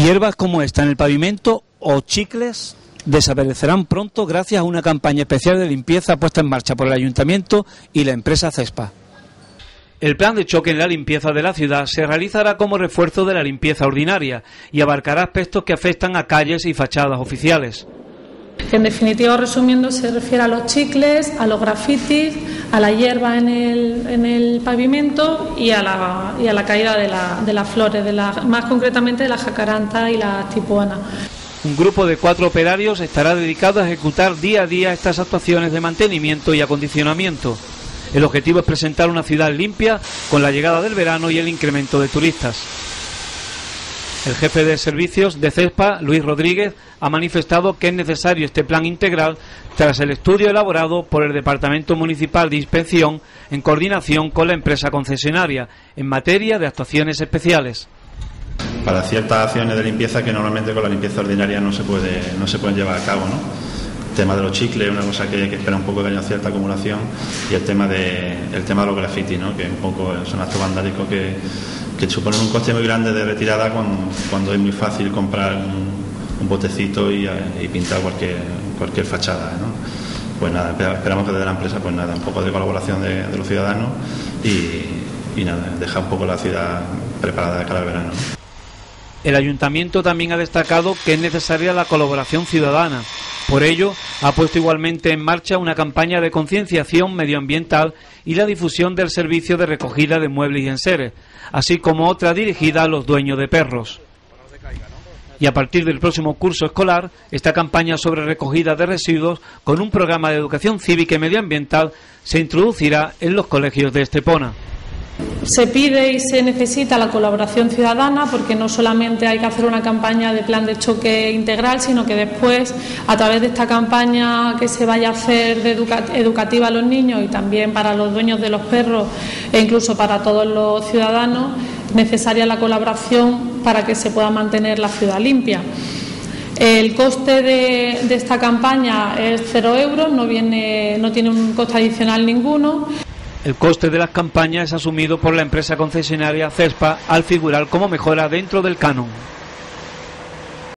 Hierbas como esta en el pavimento o chicles desaparecerán pronto gracias a una campaña especial de limpieza puesta en marcha por el Ayuntamiento y la empresa Cespa. El plan de choque en la limpieza de la ciudad se realizará como refuerzo de la limpieza ordinaria y abarcará aspectos que afectan a calles y fachadas oficiales. En definitiva, resumiendo, se refiere a los chicles, a los grafitis, a la hierba en el pavimento y a la caída de las flores, más concretamente de la jacaranta y la tipuana. Un grupo de 4 operarios estará dedicado a ejecutar día a día estas actuaciones de mantenimiento y acondicionamiento. El objetivo es presentar una ciudad limpia con la llegada del verano y el incremento de turistas. El jefe de servicios de Cespa, Luis Rodríguez, ha manifestado que es necesario este plan integral tras el estudio elaborado por el Departamento Municipal de Inspección en coordinación con la empresa concesionaria en materia de actuaciones especiales. Para ciertas acciones de limpieza que normalmente con la limpieza ordinaria no se pueden llevar a cabo, ¿no? El tema de los chicles, una cosa que espera un poco que haya cierta acumulación, y el tema de los grafitis, ¿no? Que un poco son actos vandálicos que suponen un coste muy grande de retirada cuando es muy fácil comprar un botecito y pintar cualquier fachada, ¿no? Pues nada, esperamos que desde la empresa, pues nada, un poco de colaboración de los ciudadanos y nada, dejar un poco la ciudad preparada de cara al verano, ¿no? El Ayuntamiento también ha destacado que es necesaria la colaboración ciudadana. Por ello, ha puesto igualmente en marcha una campaña de concienciación medioambiental y la difusión del servicio de recogida de muebles y enseres, así como otra dirigida a los dueños de perros. Y a partir del próximo curso escolar, esta campaña sobre recogida de residuos, con un programa de educación cívica y medioambiental, se introducirá en los colegios de Estepona. Se pide y se necesita la colaboración ciudadana, porque no solamente hay que hacer una campaña de plan de choque integral, sino que después, a través de esta campaña que se vaya a hacer educativa a los niños y también para los dueños de los perros e incluso para todos los ciudadanos, necesaria la colaboración para que se pueda mantener la ciudad limpia. El coste de esta campaña es 0 euros, no tiene un coste adicional ninguno. El coste de las campañas es asumido por la empresa concesionaria Cespa al figurar como mejora dentro del canon.